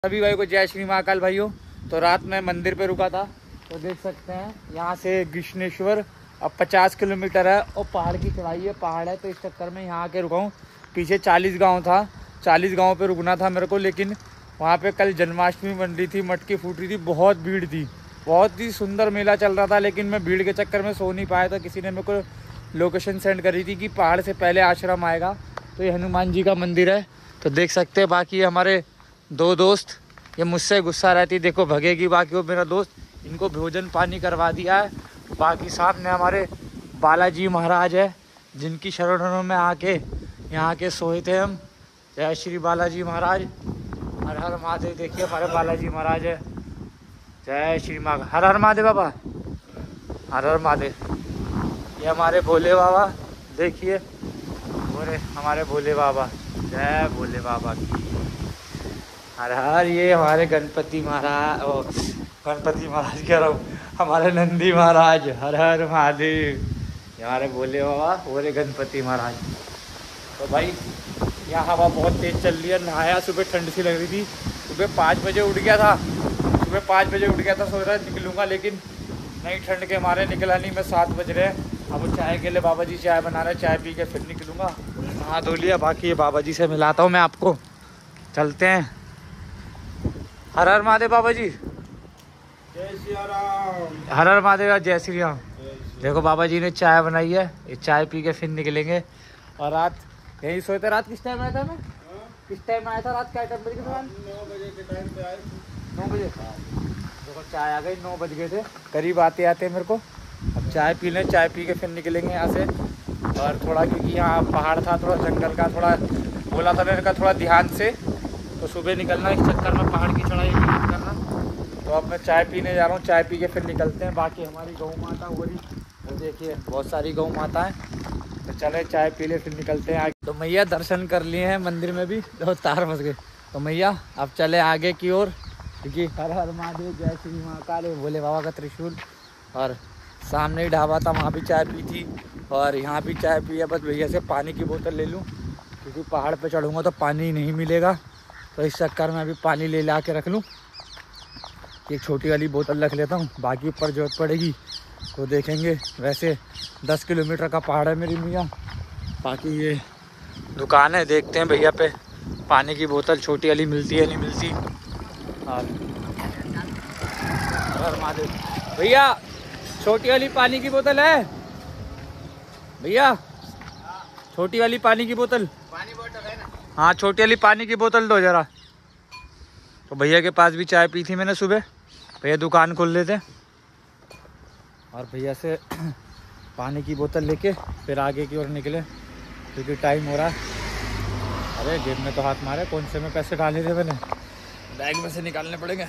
सभी भाई को जय श्री महाकाल भाइयों। तो रात में मंदिर पे रुका था, तो देख सकते हैं यहाँ से कृष्णेश्वर अब 50 किलोमीटर है और पहाड़ की चढ़ाई है, पहाड़ है। तो इस चक्कर में यहाँ आके रुका हूँ। पीछे 40 गांव था, 40 गांव पे रुकना था मेरे को, लेकिन वहाँ पे कल जन्माष्टमी बन रही थी, मटकी फूट रही थी, बहुत भीड़ थी, बहुत ही सुंदर मेला चल रहा था। लेकिन मैं भीड़ के चक्कर में सो नहीं पाया। तो किसी ने मेरे को लोकेशन सेंड करी थी कि पहाड़ से पहले आश्रम आएगा। तो ये हनुमान जी का मंदिर है, तो देख सकते हैं। बाकी हमारे दो दोस्त, ये मुझसे गुस्सा रहती, देखो भगेगी। बाकी वो मेरा दोस्त, इनको भोजन पानी करवा दिया है। बाकी सामने हमारे बालाजी महाराज है, जिनकी शरणों में आके यहाँ के सोए थे हम। जय श्री बालाजी महाराज, हर हर महादेव। देखिए हमारे बालाजी महाराज है। जय श्री माँ, हर हर महादेव बाबा, हर हर महादेव। ये हमारे भोले बाबा, देखिए बोले हमारे भोले बाबा, जय भोले बाबा की हर हर। ये हमारे गणपति महाराज, गणपति महाराज कह रहा हूँ, हमारे नंदी महाराज, हर हर महादेव। ये हमारे भोले बाबा, बोले गणपति महाराज। तो भाई यहाँ हवा बहुत तेज़ चल रही है। नहाया, सुबह ठंड सी लग रही थी। सुबह 5 बजे उठ गया था, सुबह 5 बजे उठ गया था, सोच रहा निकलूँगा, लेकिन नहीं, ठंड के मारे निकला नहीं। मैं 7 बज रहे हैं। अब चाय के लिए बाबा जी चाय बना रहे, चाय पी के फिर निकलूँगा। नहा धो लिया। बाकी ये बाबा जी से मिलाता हूँ मैं आपको, चलते हैं। हर हर महादेव बाबा जी, जय श्री राम। हर हर महादेव, जय श्री राम। देखो बाबा जी ने चाय बनाई है, ये चाय पी के फिर निकलेंगे। और रात यही सोए थे। रात किस टाइम आया था मैं? किस टाइम आया था? रात क्या टाइम बजे? 9 बजे के टाइम पे आए। 9 बजे। देखो चाय आ गई, 9 बज गए थे करीब आते आते मेरे को। अब चाय पी लें, चाय पी के फिर निकलेंगे यहाँ से। और थोड़ा क्योंकि यहाँ पहाड़ था, थोड़ा जंगल का, थोड़ा बोला था मैंने कहा थोड़ा ध्यान से, तो सुबह निकलना, इस चक्कर में पहाड़ की चढ़ाई नहीं करना। तो अब मैं चाय पीने जा रहा हूँ, चाय पी के फिर निकलते हैं। बाकी हमारी गौ माता हो रही, तो देखिए बहुत सारी गौ माता है। तो चले चाय पी ले फिर निकलते हैं आगे। तो मैया दर्शन कर लिए हैं मंदिर में भी, तो तार फंस गए। तो मैया अब चले आगे की ओर, क्योंकि हर हर महादेव, जय श्री महाकाल, भोले बाबा का त्रिशूल। और सामने ही ढाबा था, वहाँ भी चाय पी थी और यहाँ भी चाय पी है। बस भैया से पानी की बोतल ले लूँ, क्योंकि पहाड़ पे चढ़ूँगा तो पानी नहीं मिलेगा। तो इस चक्कर में अभी पानी ले ला के रख लूँ, एक छोटी वाली बोतल रख लेता हूँ। बाकी ऊपर जरूरत पड़ेगी तो देखेंगे। वैसे 10 किलोमीटर का पहाड़ है मेरी मियाँ। बाकी ये दुकान है, देखते हैं भैया पे पानी की बोतल छोटी वाली मिलती है नहीं मिलती। और भैया छोटी वाली पानी की बोतल है भैया? छोटी वाली पानी की बोतल, पानी बोतल है ना? हाँ छोटी वाली पानी की बोतल दो जरा। तो भैया के पास भी चाय पी थी मैंने सुबह। भैया दुकान खोल लेते और भैया से पानी की बोतल लेके फिर आगे की ओर निकले, क्योंकि टाइम हो रहा है। अरे जेब में तो हाथ मारे, कौन से में पैसे डाले थे मैंने, बैग में से निकालने पड़ेंगे।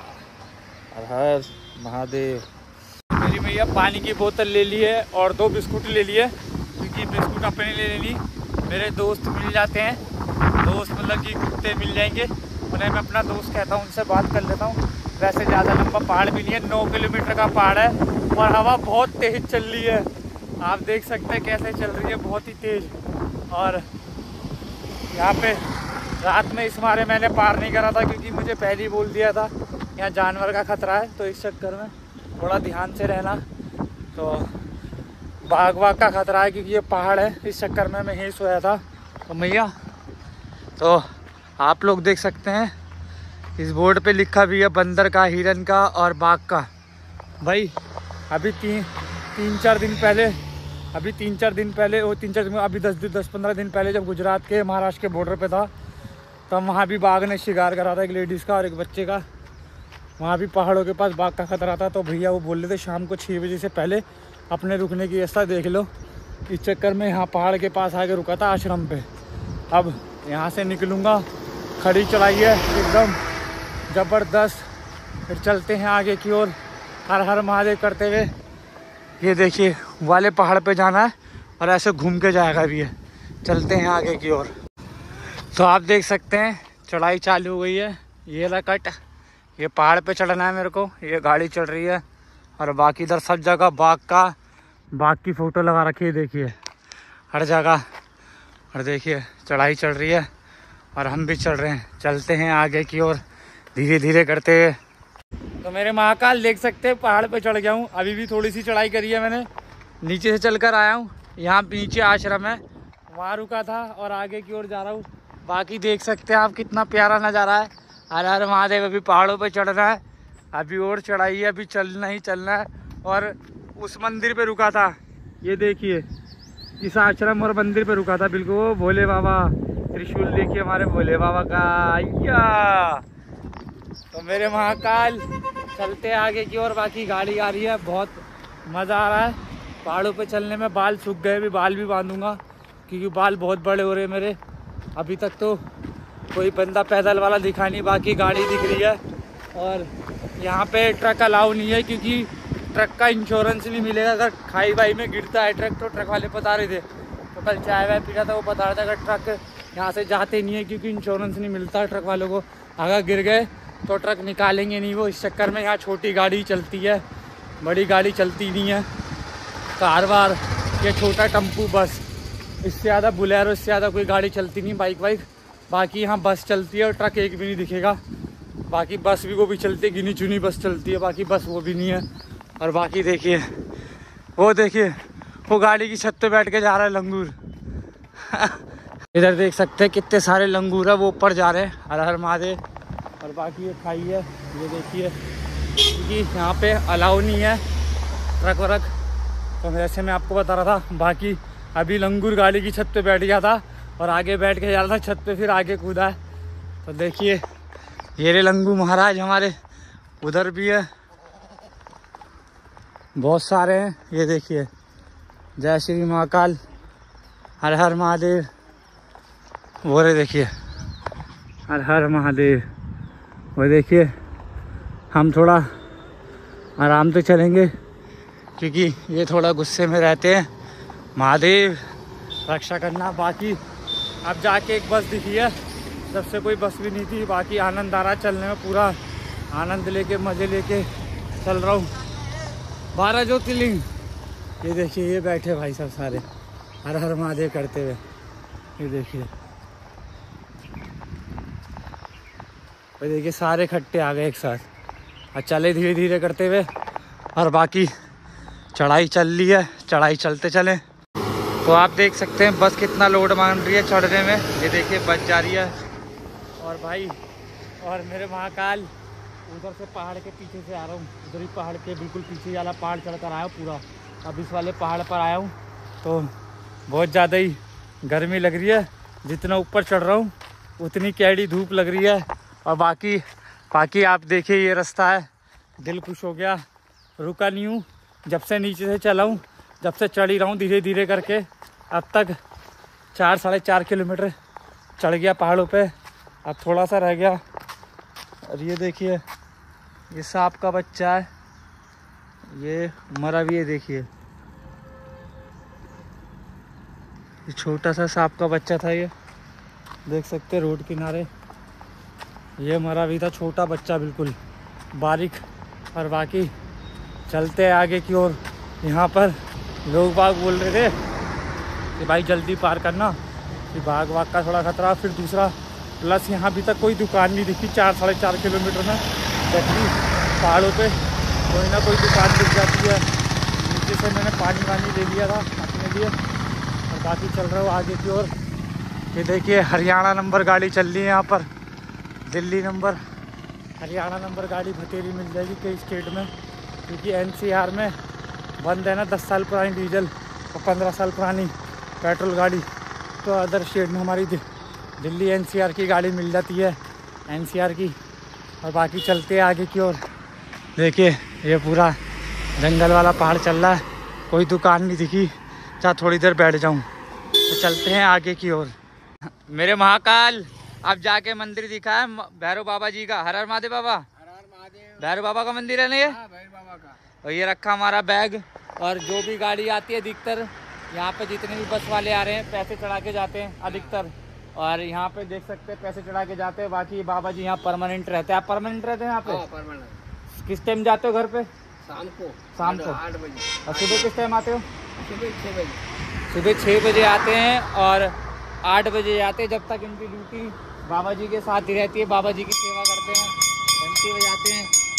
हर हर महादेव। मेरी भैया पानी की बोतल ले ली है और 2 बिस्कुट ले लिए, क्योंकि बिस्कुट अपने ले लेनी, मेरे दोस्त मिल जाते हैं। दोस्त मतलब कि कुत्ते मिल जाएंगे, उन्हें मैं अपना दोस्त कहता हूँ, उनसे बात कर लेता हूँ। वैसे ज़्यादा लंबा पहाड़ भी नहीं है, 9 किलोमीटर का पहाड़ है और हवा बहुत तेज़ चल रही है। आप देख सकते हैं कैसे चल रही है, बहुत ही तेज़। और यहाँ पे रात में इस मारे मैंने पार नहीं करा था, क्योंकि मुझे पहले ही बोल दिया था यहाँ जानवर का खतरा है। तो इस चक्कर में थोड़ा ध्यान से रहना। तो बाघ वाघ का खतरा है, क्योंकि ये पहाड़ है, इस चक्कर में मैं यहीं सोया था। तो मैया, तो आप लोग देख सकते हैं इस बोर्ड पे लिखा भी है बंदर का, हिरन का और बाघ का। भाई अभी तीन चार दिन पहले, अभी 3-4 दिन पहले, वो 3-4 दिन, अभी 10-15 दिन पहले जब गुजरात के महाराष्ट्र के बॉर्डर पे था, तब वहाँ भी बाघ ने शिकार करा था, एक लेडीज़ का और एक बच्चे का। वहाँ भी पहाड़ों के पास बाघ का खतरा था। तो भैया वो बोल रहे थे शाम को 6 बजे से पहले अपने रुकने की व्यवस्था देख लो। इस चक्कर में यहाँ पहाड़ के पास आके रुका था आश्रम पे। अब यहाँ से निकलूँगा, खड़ी चढ़ाई है एकदम ज़बरदस्त। फिर चलते हैं आगे की ओर, हर हर महादेव करते हुए। ये देखिए वाले पहाड़ पे जाना है और ऐसे घूम के जाएगा भी है। चलते हैं आगे की ओर। तो आप देख सकते हैं चढ़ाई चालू हो गई है। ये रहा कट, ये पहाड़ पे चढ़ना है मेरे को, ये गाड़ी चल रही है। और बाकी इधर सब जगह बाघ की फ़ोटो लगा रखी है, देखिए हर जगह। और देखिए चढ़ाई चल रही है और हम भी चल रहे हैं। चलते हैं आगे की ओर, धीरे धीरे करते हुए। तो मेरे महाकाल देख सकते हैं पहाड़ पे चढ़ गया हूँ। अभी भी थोड़ी सी चढ़ाई करी है मैंने, नीचे से चलकर आया हूँ। यहाँ नीचे आश्रम है, वहाँ रुका था और आगे की ओर जा रहा हूँ। बाकी देख सकते हैं आप कितना प्यारा नज़ारा है। हर हर महादेव। अभी पहाड़ों पे चढ़ना है, अभी और चढ़ाई है, अभी चलना ही चलना है। और उस मंदिर पे रुका था, ये देखिए इस आश्रम और मंदिर पे रुका था बिल्कुल। वो भोले बाबा, त्रिशूल देखिए हमारे भोले बाबा का। आइया तो मेरे महाकाल चलते आगे की ओर। बाकी गाड़ी आ रही है, बहुत मज़ा आ रहा है पहाड़ों पे चलने में। बाल सूख गए, भी बाल भी बांधूंगा क्योंकि बाल बहुत बड़े हो रहे हैं मेरे। अभी तक तो कोई बंदा पैदल वाला दिखा नहीं, बाकी गाड़ी दिख रही है। और यहाँ पे ट्रक अलाउ नहीं है क्योंकि ट्रक का इंश्योरेंस नहीं मिलेगा। अगर खाई बाई में गिरता है ट्रक, तो ट्रक वाले बता रहे थे, तो कल चाय वाय पी रहा था, वो बता रहा था अगर ट्रक यहाँ से जाते नहीं है क्योंकि इंश्योरेंस नहीं मिलता ट्रक वालों को। अगर गिर गए तो ट्रक निकालेंगे नहीं वो। इस चक्कर में यहाँ छोटी गाड़ी चलती है, बड़ी गाड़ी चलती नहीं है। कार वार या छोटा टेम्पू, बस, इससे ज़्यादा बुलेरो, इससे ज़्यादा कोई गाड़ी चलती नहीं, बाइक वाइक। बाकी यहाँ बस चलती है और ट्रक एक भी नहीं दिखेगा। बाकी बस भी वो भी चलती है, गिनी चुनी बस चलती है, बाकी बस वो भी नहीं है। और बाकी देखिए वो देखिए वो गाड़ी की छत पे बैठ के जा रहा है लंगूर। इधर देख सकते हैं कितने सारे लंगूर है, वो ऊपर जा रहे हैं। हर हर महादेव। और बाकी ये खाई है, ये देखिए, क्योंकि यहाँ पे अलाउ नहीं है ट्रक वरक, तो वैसे मैं आपको बता रहा था। बाकी अभी लंगूर गाड़ी की छत पे बैठ गया था और आगे बैठ के जा रहा था छत पे, फिर आगे कूदा है। तो देखिए ये रे लंगू महाराज हमारे, उधर भी है, बहुत सारे हैं। ये देखिए, जय श्री महाकाल, हर हर महादेव। वो रे देखिए, हर हर महादेव। वो देखिए हम थोड़ा आराम से चलेंगे क्योंकि ये थोड़ा गुस्से में रहते हैं। महादेव रक्षा करना। बाकी अब जाके एक बस दिखी है, जब से कोई बस भी नहीं थी। बाकी आनंद आ रहा चलने में, पूरा आनंद लेके मज़े लेके चल रहा हूँ। 12 ज्योतिर्लिंग, ये देखिए ये बैठे भाई सब सारे हर हर महादेव करते हुए। ये देखिए, ये देखिए सारे खट्टे आ गए एक साथ और चले धीरे धीरे करते हुए। और बाकी चढ़ाई चल रही है, चढ़ाई चलते चलें। तो आप देख सकते हैं बस कितना लोड मान रही है चढ़ने में। ये देखिए बस जा रही है। और भाई और मेरे महाकाल उधर से पहाड़ के पीछे से आ रहा हूँ, उधर ही पहाड़ के बिल्कुल पीछे वाला पहाड़ चढ़कर आया हूँ पूरा। अब इस वाले पहाड़ पर आया हूँ तो बहुत ज़्यादा ही गर्मी लग रही है। जितना ऊपर चढ़ रहा हूँ उतनी कैडी धूप लग रही है। और बाकी आप देखिए ये रास्ता है, दिल खुश हो गया। रुका नहीं हूँ, जब से नीचे से चला हूँ, जब से चढ़ ही रहा हूँ धीरे धीरे करके। अब तक 4 साढ़े 4 किलोमीटर चढ़ गया पहाड़ों पे, अब थोड़ा सा रह गया। और ये देखिए ये सांप का बच्चा है, ये मरा भी है। देखिए ये छोटा सा सांप का बच्चा था, ये देख सकते हैं रोड किनारे, ये मरा भी था, छोटा बच्चा बिल्कुल बारीक। और बाकी चलते हैं आगे की ओर। यहाँ पर लोग बाग बोल रहे थे कि भाई जल्दी पार करना, कि भाग वाग का थोड़ा खतरा। फिर दूसरा प्लस यहाँ अभी तक कोई दुकान नहीं दिखी 4 साढ़े 4 किलोमीटर में। जबकि पहाड़ों पे कोई ना कोई दुकान दिख जाती है। नीचे से मैंने पानी वानी ले लिया था अपने लिए। और बाकी चल रहा हूँ आगे की ओर। ये देखिए हरियाणा नंबर गाड़ी चल रही है यहाँ पर, दिल्ली नंबर, हरियाणा नंबर गाड़ी भतेरी मिल जाएगी कई स्टेट में, क्योंकि NCR में बंद है ना 10 साल पुरानी डीजल और 15 साल पुरानी पेट्रोल गाड़ी। तो अदर स्टेट में हमारी दिल्ली NCR की गाड़ी मिल जाती है, NCR की। और बाकी चलते हैं आगे की ओर। देखिए ये पूरा जंगल वाला पहाड़ चल रहा है, कोई दुकान नहीं दिखी, चाहे थोड़ी देर बैठ जाऊँ। तो चलते हैं आगे की ओर। मेरे महाकाल अब जाके मंदिर दिखा है भैरव बाबा जी का। हर हर महादेव बाबा, भैरव बाबा का मंदिर है ना ये। बाबा का। और ये रखा हमारा बैग। और जो भी गाड़ी आती है अधिकतर यहाँ पे, जितने भी बस वाले आ रहे हैं पैसे चढ़ा के जाते हैं अधिकतर। और यहाँ पे देख सकते हैं पैसे चढ़ा के जाते हैं। बाकी बाबा जी यहाँ परमानेंट रहते हैं। आप परमानेंट रहते हैं यहाँ पे? परमानेंट। किस टाइम जाते हो घर पे? शाम को 8 बजे। और सुबह किस टाइम आते हो? सुबह 6 बजे। सुबह 6 बजे आते हैं और 8 बजे आते हैं। जब तक इनकी ड्यूटी बाबा जी के साथ ही रहती है, बाबा जी की सेवा करते हैं।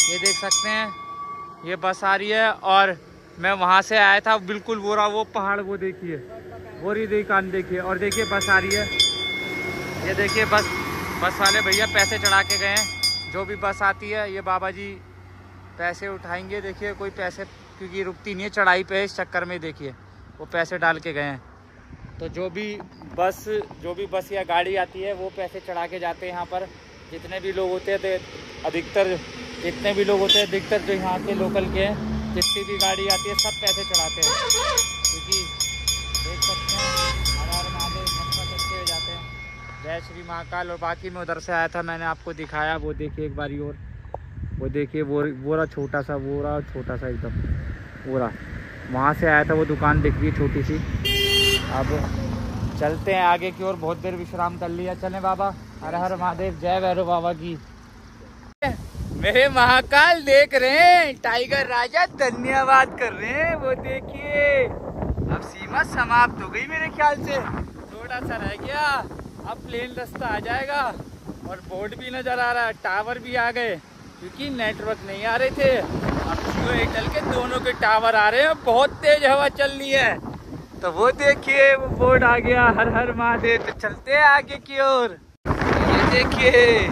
ये देख सकते हैं, ये बस आ रही है और मैं वहाँ से आया था, बिल्कुल वो रहा वो पहाड़, वो देखिए, वो रही दुकान देखिए, और देखिए बस आ रही है। ये देखिए बस वाले भैया पैसे चढ़ा के गए हैं। जो भी बस आती है ये बाबा जी पैसे उठाएंगे। देखिए कोई पैसे, क्योंकि रुकती नहीं है चढ़ाई पे, इस चक्कर में देखिए वो पैसे डाल के गए हैं। तो जो भी बस या गाड़ी आती है वो पैसे चढ़ा के जाते हैं यहाँ पर। जितने भी लोग होते हैं अधिकतर जो यहाँ के लोकल के हैं, जितनी भी गाड़ी आती है सब पैसे चढ़ाते हैं, क्योंकि देख सकते हैं हर हर महादेव मत्था करके हुए जाते हैं। जय श्री महाकाल। और बाकी मैं उधर से आया था, मैंने आपको दिखाया, वो देखिए एक बारी और, वो देखिए वो रहा छोटा सा, एकदम वो रहा, वहाँ से आया था, वो दुकान दिख रही है छोटी सी। अब चलते हैं आगे की ओर, बहुत देर विश्राम कर लिया। चलें बाबा, हर हर महादेव, जय भैरव बाबा की। मेरे महाकाल देख रहे हैं, टाइगर राजा धन्यवाद कर रहे हैं, वो देखिए। अब सीमा समाप्त हो गई मेरे ख्याल से, थोड़ा सा रह गया, अब प्लेन रास्ता आ जाएगा और बोर्ड भी नजर आ रहा है, टावर भी आ गए, क्योंकि नेटवर्क नहीं आ रहे थे। अब जियो एयरटेल के दोनों के टावर आ रहे हैं, बहुत तेज हवा चल रही है। तो वो देखिए वो बोर्ड आ गया, हर हर महादेव। तो चलते हैं आगे की ओर, ये देखिए।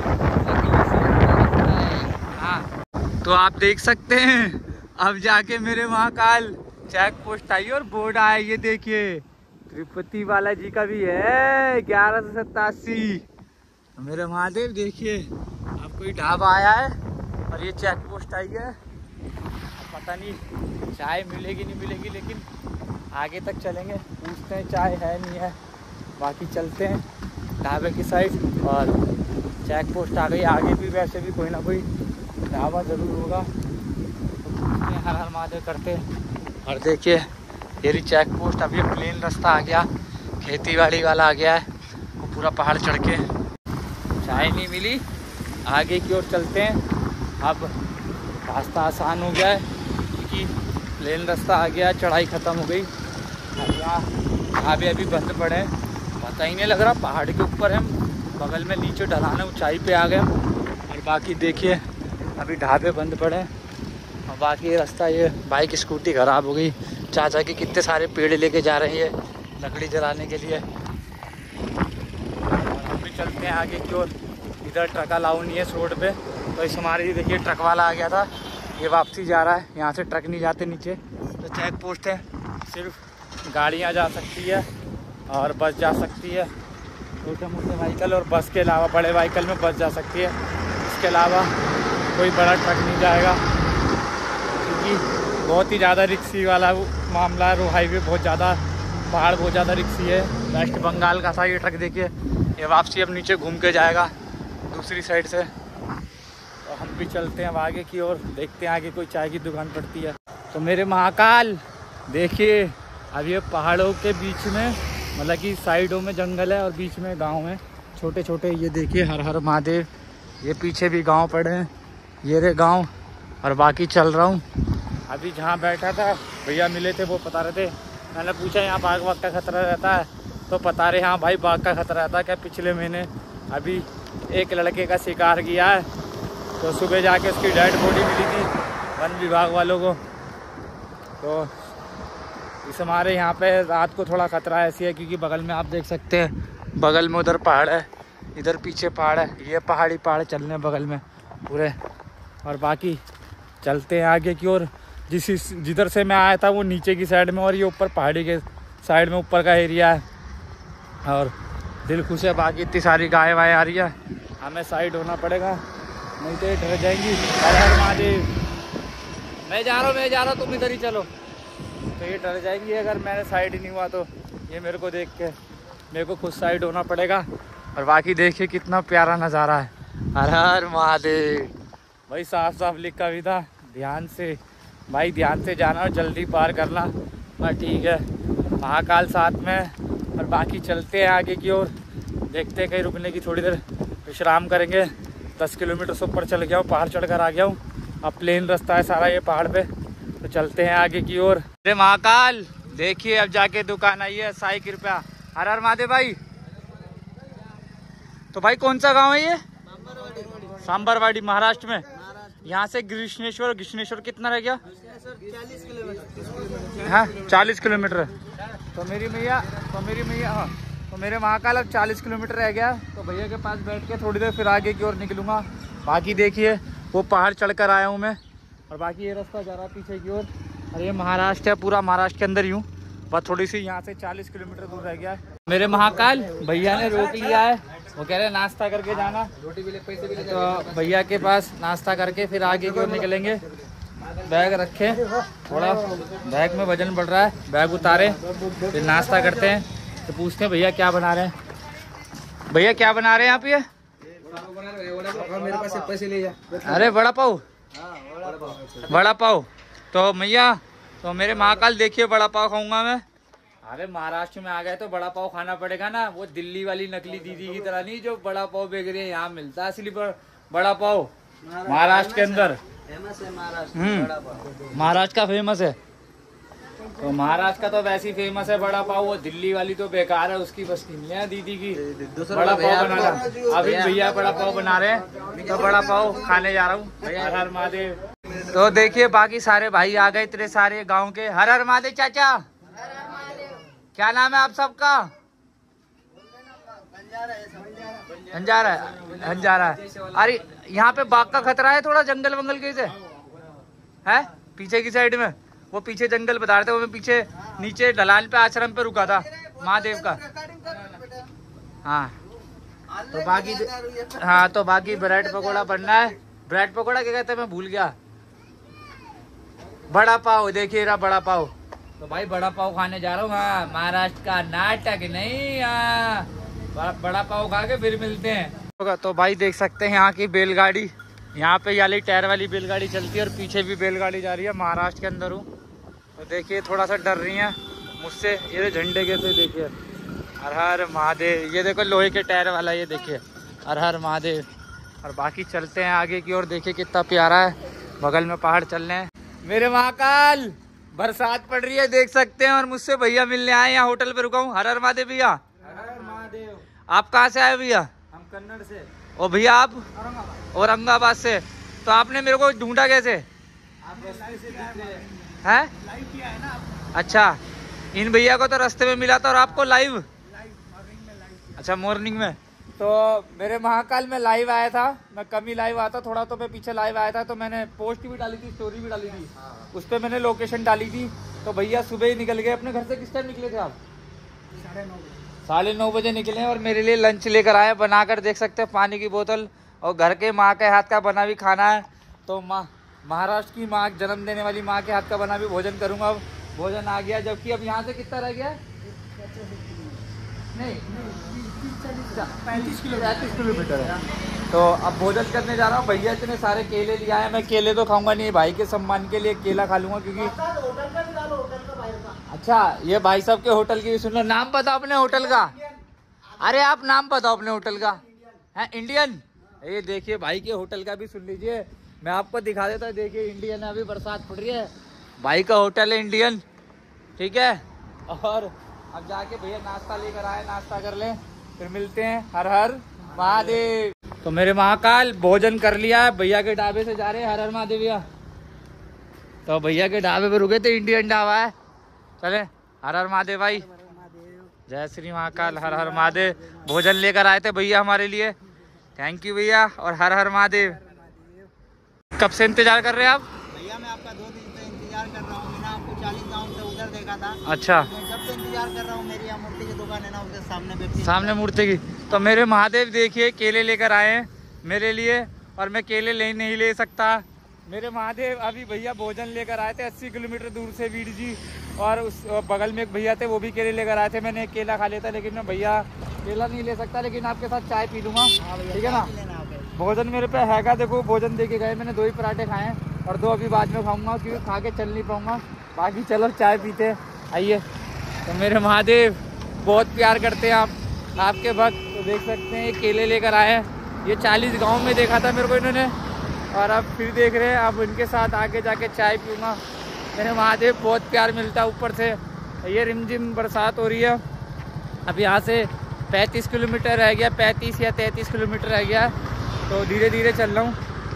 हाँ, तो आप देख सकते हैं अब जाके मेरे महाकाल चेक पोस्ट आई और बोर्ड आया, ये देखिए तिरुपति बालाजी का भी है 1187। मेरे महादेव देखिए, अब कोई ढाबा आया है और ये चेक पोस्ट आई है। पता नहीं चाय मिलेगी नहीं मिलेगी, लेकिन आगे तक चलेंगे, पूछते हैं चाय है नहीं है। बाकी चलते हैं ढाबे की साइड, और चेक पोस्ट आ गई। आगे भी वैसे भी कोई ना कोई ढाबा ज़रूर होगा, तो हर हर महादेव करते हैं। और देखिए ये रही चेक पोस्ट। अभी प्लेन रास्ता आ गया, खेती बाड़ी वाला आ गया है, वो पूरा पहाड़ चढ़ के। चाय नहीं मिली, आगे की ओर चलते हैं। अब रास्ता आसान हो गया है, क्योंकि प्लेन रास्ता आ गया, चढ़ाई ख़त्म हो गई। अब यहाँ अभी बंद पड़े हैं, पता ही नहीं लग रहा, पहाड़ के ऊपर है, बगल में नीचे ढलान है, ऊंचाई पे आ गए। और बाकी देखिए अभी ढाबे बंद पड़े हैं, और बाकी रास्ता ये बाइक स्कूटी ख़राब हो गई। चाचा के कितने सारे पेड़ लेके जा रहे हैं लकड़ी जलाने के लिए। और हम भी चलते हैं आगे की ओर। इधर ट्रक अलाउ नहीं है इस रोड पे, तो इस हमारी देखिए ट्रक वाला आ गया था, ये वापसी जा रहा है, यहाँ से ट्रक नहीं जाते नीचे। तो चेक पोस्ट है, सिर्फ गाड़ियाँ जा सकती है और बस जा सकती है, छोटे मोटे व्हीकल, और बस के अलावा बड़े व्हीकल में बस जा सकती है। इसके अलावा कोई बड़ा ट्रक नहीं जाएगा, क्योंकि बहुत ही ज़्यादा रिक्सी वाला मामला है। हाईवे बहुत ज़्यादा, पहाड़ बहुत ज़्यादा रिक्सी है। वेस्ट बंगाल का था ये ट्रक, देखिए ये वापसी अब नीचे घूम के जाएगा दूसरी साइड से। तो हम भी चलते हैं अब आगे की ओर, देखते हैं आगे कोई चाय की दुकान पड़ती है। तो मेरे महाकाल देखिए, अब ये पहाड़ों के बीच में, मतलब कि साइडों में जंगल है और बीच में गांव है छोटे छोटे। ये देखिए हर हर महादेव, ये पीछे भी गांव पड़े हैं, ये रे गांव। और बाकी चल रहा हूँ। अभी जहाँ बैठा था भैया मिले थे, वो बता रहे थे, मैंने पूछा यहाँ बाघ का खतरा रहता है, तो बता रहे हाँ भाई बाघ का खतरा रहता है। क्या पिछले महीने अभी एक लड़के का शिकार किया है, तो सुबह जाके उसकी डेड बॉडी मिली थी वन विभाग वालों को। तो इस हमारे यहाँ पे रात को थोड़ा खतरा ऐसी है, क्योंकि बगल में आप देख सकते हैं, बगल में उधर पहाड़ है, इधर पीछे पहाड़ है, ये पहाड़ चल रहे हैं बगल में पूरे। और बाकी चलते हैं आगे की ओर। जिधर से मैं आया था वो नीचे की साइड में, और ये ऊपर पहाड़ी के साइड में ऊपर का एरिया है, और दिल खुश है। बाकी इतनी सारी गाय वाय आ रही है, हमें साइड होना पड़ेगा, नहीं तो ये डर जाएंगी। हर हर महादेव। मैं जा रहा हूँ तुम इधर ही चलो, तो ये डर जाएंगी अगर मैंने साइड ही नहीं हुआ तो। ये मेरे को देख के मेरे को खुद साइड होना पड़ेगा। और बाकी देखिए कितना प्यारा नज़ारा है। हर हर महादेव। भाई साफ साफ लिखा भी था, ध्यान से भाई, ध्यान से जाना और जल्दी पार करना। बस ठीक है, महाकाल साथ में। और बाकी चलते हैं आगे की ओर, देखते हैं कहीं रुकने की थोड़ी देर विश्राम करेंगे। 10 किलोमीटर से ऊपर चल गया हूँ, पहाड़ चढ़कर आ गया हूँ। अब प्लेन रास्ता है सारा ये पहाड़ पे, तो चलते हैं आगे की ओर। अरे महाकाल देखिए, अब जाके दुकान आई है साई कृपया। हर हर महादेव भाई। तो भाई कौन सा गांव है ये? सांबरवाड़ी, महाराष्ट्र में। यहाँ से कृष्णेश्वर, कृष्णेश्वर कितना रह गया? 40 किलोमीटर। हाँ 40 किलोमीटर है। तो मेरी मैया हाँ, तो मेरे महाकाल अब 40 किलोमीटर रह गया। तो भैया के पास बैठ के थोड़ी देर फिर आगे की ओर निकलूँगा। बाकी देखिए वो पहाड़ चढ़कर आया हूँ मैं, और बाकी ये रास्ता जा रहा है पीछे की ओर। और ये महाराष्ट्र है, पूरा महाराष्ट्र के अंदर ही हूँ, बस थोड़ी सी यहाँ से 40 किलोमीटर दूर रह गया है। मेरे महाकाल भैया ने रोक लिया है, वो कह रहे हैं नाश्ता करके जाना, रोटी भी ले, पैसे भी ले। तो भैया के पास नाश्ता करके फिर आगे की ओर निकलेंगे। बैग रखे, थोड़ा बैग में वजन बढ़ रहा है, बैग उतारे फिर नाश्ता करते हैं। तो पूछते हैं भैया क्या बना रहे हैं। भैया क्या बना रहे हैं आप? ये मेरे पास पैसे ले जा। अरे वड़ा पाव, वड़ा पाव। तो भैया तो मेरे महाकाल देखिए वड़ा पाव खाऊंगा मैं। अरे महाराष्ट्र में आ गए तो वड़ा पाव खाना पड़ेगा ना, वो दिल्ली वाली नकली दीदी की तरह नहीं जो वड़ा पाव बेच रही है। यहाँ मिलता है असली वड़ा पाव महाराष्ट्र के अंदर। फेमस है महाराष्ट्र। महाराष्ट्र का फेमस है, तो महाराष्ट्र का तो वैसे ही फेमस है वड़ा पाव। वो दिल्ली वाली तो बेकार है, उसकी बस की नहीं है दीदी की वड़ा पाव बनाना। अभी भैया वड़ा पाव बना रहे हैं, तो वड़ा पाव खाने जा रहा हूँ। हर हर महादेव। तो देखिए बाकी सारे भाई आ गए, इतने सारे गांव के। हर हर महादेव। चाचा क्या नाम है आप सबका? अंजारा है, अंजारा है। अरे यहाँ पे बाघ का खतरा है थोड़ा, जंगल वंगल कैसे है? पीछे की साइड में वो पीछे जंगल बता रहे थे, वो मैं पीछे नीचे ढलान पे आश्रम पे रुका था महादेव का। हाँ तो बाकी हाँ तो बाकी ब्रेड पकौड़ा बनना है। ब्रेड पकौड़ा क्या कहते हैं मैं भूल गया। बड़ा पाव, देखिए रहा बड़ा पाव। तो भाई बड़ा पाव खाने जा रहा हूँ। हाँ महाराष्ट्र का नाटक नहीं, बड़ा पाव खा के फिर मिलते हैं। तो भाई देख सकते हैं यहाँ की बैलगाड़ी, यहाँ पे वाली टायर वाली बैलगाड़ी चलती है और पीछे भी बैलगाड़ी जा रही है। महाराष्ट्र के अंदर हूँ तो देखिए थोड़ा सा डर रही है मुझसे। ये झंडे कैसे देखिए, हर हर महादेव। ये देखो लोहे के टायर वाला, ये देखिए हर हर महादेव। और बाकी चलते हैं आगे की ओर, देखिए कितना प्यारा है, बगल में पहाड़ चल रहे हैं। मेरे महाकाल बरसात पड़ रही है देख सकते हैं, और मुझसे भैया मिलने आए, यहाँ होटल पे रुका हूँ। हर हर महादेव भैया। हर महादेव। आप कहाँ से आए भैया? हम कन्नड़ से। और भैया आप? औरंगाबाद से। तो आपने मेरे को ढूंढा कैसे? आप रास्ते से दिख रहे हैं? लाइव किया है ना आप? अच्छा, इन भैया को तो रास्ते में मिला था और आपको लाइव? मॉर्निंग में लाइव। अच्छा मॉर्निंग में। तो मेरे महाकाल में लाइव आया था, मैं कम ही लाइव आता थोड़ा, तो मैं पीछे लाइव आया था। तो मैंने पोस्ट भी डाली थी, स्टोरी भी डाली थी, उस पर मैंने लोकेशन डाली थी। तो भैया सुबह ही निकल गए अपने घर से। किस टाइम निकले थे आप? 9:30 बजे निकले, और मेरे लिए लंच लेकर आए बनाकर, देख सकते हैं पानी की बोतल, और घर के माँ के हाथ का बना भी खाना है। तो माँ महाराष्ट्र की माँ, जन्म देने वाली माँ के हाथ का बना भी भोजन करूँगा। अब भोजन आ गया, जबकि अब यहाँ से कितना रह गया? नहीं 35 किलोमीटर है। तो अब भोजन करने जा रहा हूँ। भैया इतने सारे केले लिए आए, मैं केले तो खाऊंगा नहीं, भाई के सम्मान के लिए केला खा लूंगा, क्योंकि अच्छा ये भाई साहब के होटल की भी सुन लो। नाम बताओ अपने होटल का। अरे आप नाम बताओ अपने होटल का। है इंडियन। ये देखिए भाई के होटल का भी सुन लीजिए, मैं आपको दिखा देता हूँ। देखिए इंडियन है, अभी बरसात पड़ रही है, भाई का होटल है इंडियन, ठीक है। और अब जाके भैया नाश्ता लेकर आए, नाश्ता कर लें फिर मिलते हैं। हर हर महादेव। तो मेरे महाकाल भोजन कर लिया है, भैया के ढाबे से जा रहे हैं। हर हर महादेव भैया। तो भैया के ढाबे पे रुके थे, इंडियन ढाबा है, चले। हर हर महादेव भाई, जय श्री महाकाल। हर हर महादेव। भोजन लेकर आए थे भैया हमारे लिए, थैंक यू भैया। और हर हर महादेव। कब से इंतजार कर रहे हैं आप? भैया मैं आपका 2 दिन से इंतजार कर रहा हूँ। मैंने आपको 40 गाँव से उधर देखा था। अच्छा, मैं जब से इंतजार कर रहा हूँ। मेरी यहाँ मूर्ति की दुकान है ना, उसके सामने बैठी, सामने मूर्ति की। तो मेरे महादेव देखिए केले लेकर आए हैं मेरे लिए, और मैं केले नहीं ले सकता। मेरे महादेव अभी भैया भोजन लेकर आए थे 80 किलोमीटर दूर से, वीर जी, और उस बगल में एक भैया थे, वो भी केले लेकर आए थे। मैंने एक केला खा लेता, लेकिन मैं भैया केला नहीं ले सकता, लेकिन आपके साथ चाय पी लूँगा, ठीक है ना। भोजन मेरे पे हैगा, देखो भोजन दे के गए। मैंने 2 ही पराठे खाए हैं, और 2 अभी बाद में खाऊंगा, क्योंकि खा के चल नहीं पाऊंगा। बाकी चलो चाय पीते आइए। तो मेरे महादेव बहुत प्यार करते हैं आप, आपके भक्त। तो देख सकते हैं ये केले लेकर आए हैं। ये 40 गाँव में देखा था मेरे को इन्होंने, और अब फिर देख रहे हैं। अब उनके साथ आगे जाके चाय पीऊँगा। मेरे महादेव बहुत प्यार मिलता है ऊपर से। ये रिमझिम बरसात हो रही है। अब यहाँ से 35 किलोमीटर रह गया, 35 या 33 किलोमीटर रह गया, तो धीरे धीरे चल रहा हूँ।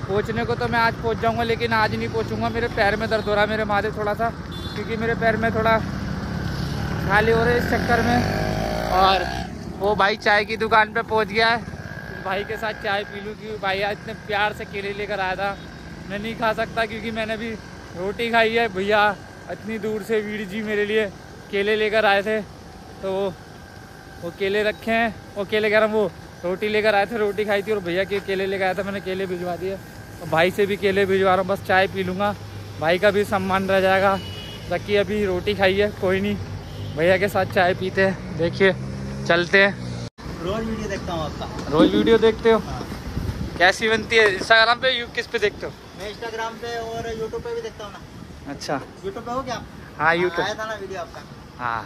पहुँचने को तो मैं आज पहुँच जाऊँगा, लेकिन आज नहीं पहुँचूँगा। मेरे पैर में दर्द हो रहा है, मेरे महादेव थोड़ा सा, क्योंकि मेरे पैर में थोड़ा खाली हो रहे इस चक्कर में। और वो भाई चाय की दुकान पे पहुँच गया है, उस भाई के साथ चाय पी लूँ, क्योंकि भाई आज इतने प्यार से केले लेकर आया था। मैं नहीं खा सकता क्योंकि मैंने भी रोटी खाई है। भैया इतनी दूर से वीर जी मेरे लिए केले लेकर आए थे, तो वो केले रखे हैं, वो केले कह रहा हूँ, वो रोटी लेकर आए थे, रोटी खाई थी, और भैया के केले लेकर आया था, मैंने केले भिजवा दिए। और भाई से भी केले भिजवा रहा हूँ, बस चाय पी लूँगा, भाई का भी सम्मान रह जाएगा। बाकी अभी रोटी खाई है, कोई नहीं, भैया के साथ चाय पीते हैं। देखिए चलते हैं। रोज वीडियो देखता हूँ आपका। रोज वीडियो देखते हो? हाँ। कैसी बनती है? इंस्टाग्राम पे किस पे देखते हो? मैं इंस्टाग्राम पे और यूट्यूब पे भी देखता हूँ ना। अच्छा, यूट्यूब पे हो क्या? हाँ यूट्यूब आया था ना वीडियो आपका। हाँ,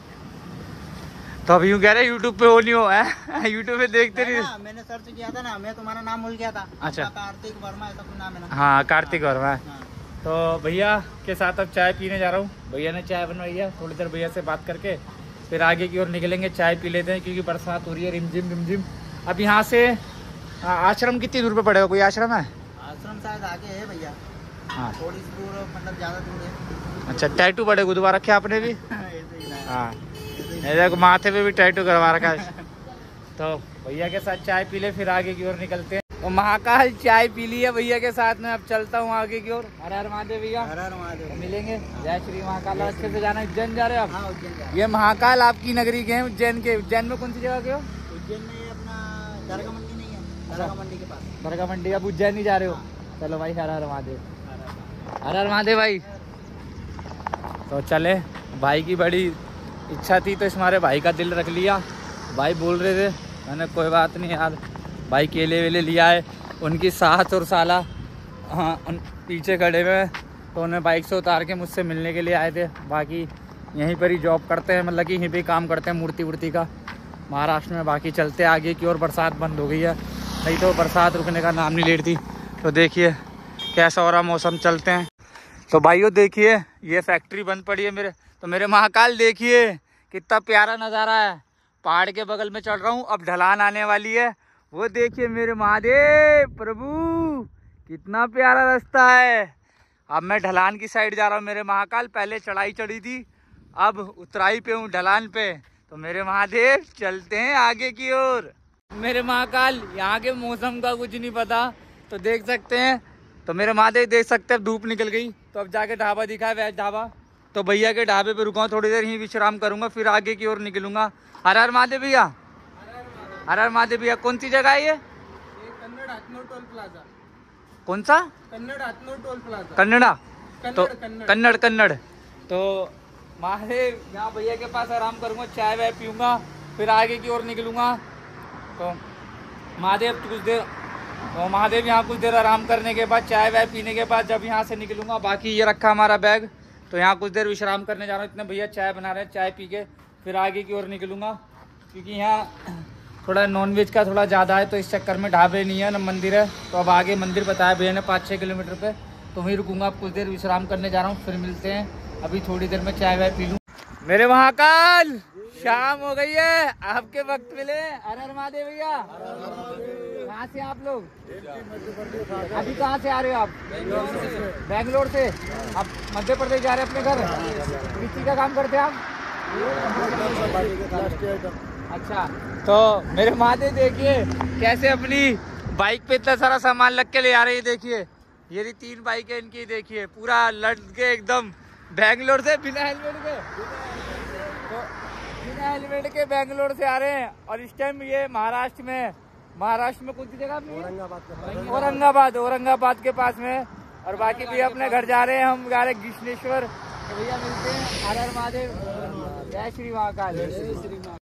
तो अब यूँ कह रहे यूट्यूब पे वो नहीं हो है यूट्यूब पे देखते नहीं। मैंने सर्च किया था ना, मैं तुम्हारा नाम भूल गया था। अच्छा, कार्तिक वर्मा ऐसा कुछ नाम है ना? हाँ कार्तिक वर्मा। हाँ। तो भैया के साथ अब चाय पीने जा रहा हूँ। भैया ने चाय बनवाई है, थोड़ी देर भैया से बात करके फिर आगे की ओर निकलेंगे, चाय पी लेते हैं, क्योंकि बरसात हो रही है रिमझिम रिमझिम। अब यहाँ से आश्रम कितनी दूर पे पड़ेगा? कोई आश्रम है? आश्रम शायद आगे है भैया, हाँ थोड़ी सी दूर, मतलब ज़्यादा दूर है। अच्छा, टैटू बड़े गुदवा रखे आपने भी? ऐसे ही है। हाँ, देखो माथे पे भी टैटू करवा रखा है। तो भैया के साथ चाय पी ले, फिर आगे की ओर निकलते हैं। तो महाकाल चाय पी ली है भैया के साथ में, अब चलता हूँ आगे की ओर। हर हर महादेव भैया। हर हर महादेव। मिलेंगे। जय श्री महाकाल। अच्छे से जाना। उज्जैन जा रहे हो आप? हाँ उज्जैन जा रहे हैं। ये महाकाल आपकी नगरी के हैं, उज्जैन के। उज्जैन में कौन सी जगह के हो? उज्जैन में ये अपना दरगाह मंडी नहीं है, दरगाह मंडी के पास। दरगाह मंडी। अब उज्जैन ही जा रहे हो? चलो भाई, हर हर महादेव। हर हर महादेव भाई। तो चले, भाई की बड़ी इच्छा थी तो इस हमारे भाई का दिल रख लिया। भाई बोल रहे थे, मैंने कोई बात नहीं यार, भाई केले वेले लिया है। उनकी सास और साला हाँ उन पीछे खड़े हुए, तो उन्हें बाइक से उतार के मुझसे मिलने के लिए आए थे। बाकी यहीं पर ही जॉब करते हैं, मतलब कि यहीं पे काम करते हैं मूर्ति वूर्ति का, महाराष्ट्र में। बाकी चलते आगे की ओर। बरसात बंद हो गई है, नहीं तो बरसात रुकने का नाम नहीं ले रही थी। तो देखिए कैसा हो रहा मौसम। चलते हैं। तो भाइयों देखिए, ये फैक्ट्री बंद पड़ी है मेरे। तो मेरे महाकाल देखिए कितना प्यारा नज़ारा है। पहाड़ के बगल में चल रहा हूँ, अब ढलान आने वाली है। वो देखिए मेरे महादेव प्रभु, कितना प्यारा रास्ता है। अब मैं ढलान की साइड जा रहा हूँ मेरे महाकाल। पहले चढ़ाई चढ़ी थी, अब उतराई पे हूँ ढलान पे। तो मेरे महादेव चलते हैं आगे की ओर। मेरे महाकाल, यहाँ के मौसम का कुछ नहीं पता, तो देख सकते हैं। तो मेरे महादेव देख सकते हैं, धूप निकल गई, तो अब जाके ढाबा दिखा है, वेज ढाबा। तो भैया के ढाबे पे रुका हूँ, थोड़ी देर यहीं विश्राम करूंगा, फिर आगे की ओर निकलूंगा। हर हर महादेव भैया। हर हर महादेव भैया। कौन सी जगह है ये? Kannad Hathnur toll plaza. कौन सा? Kannad Hathnur toll plaza. कन्नड़ा? तो कन्नड़। कन्नड़। तो महादेव यहाँ भैया के पास आराम करूंगा, चाय वाय पीऊंगा, फिर आगे की ओर निकलूंगा। तो महादेव कुछ देर, तो महादेव यहाँ कुछ देर आराम करने के बाद, चाय वाय पीने के बाद जब यहाँ से निकलूंगा। बाकी ये रखा हमारा बैग, तो यहाँ कुछ देर विश्राम करने जा रहा हूँ। इतने भैया चाय बना रहे हैं, चाय पी के फिर आगे की ओर निकलूंगा, क्योंकि यहाँ थोड़ा नॉनवेज का थोड़ा ज़्यादा है, तो इस चक्कर में ढाबे नहीं है ना मंदिर है। तो अब आगे मंदिर बताया भैया ने 5-6 किलोमीटर पे, तो वहीं रुकूंगा। अब कुछ देर विश्राम करने जा रहा हूँ, फिर मिलते हैं। अभी थोड़ी देर में चाय वाय पी लूँ। मेरे महाकाल, शाम हो गई है, आपके वक्त मिले। हर हर महादेव भैया। कहाँ से आप लोग? अभी कहाँ से आ रहे हो आप? बेंगलोर से। आप मध्य प्रदेश जा रहे हैं अपने घर? किस चीज का काम करते हैं आप? अच्छा, तो मेरे महादेव देखिए कैसे अपनी बाइक पे इतना सारा सामान लग के ले आ रहे हैं। देखिए ये 3 बाइक है इनकी, देखिए पूरा लद के एकदम बेंगलोर से, बिना हेलमेट के। तो बिना हेलमेट के बेंगलोर से आ रहे हैं। और इस टाइम ये महाराष्ट्र में कौन सी जगह? औरंगाबाद के पास में। और बाकी भी अपने घर जा रहे हैं, हम जा रहे हैं कृष्णेश्वर। तो भैया मिलते हैं। हर हर महादेव। जय श्री महाकाल।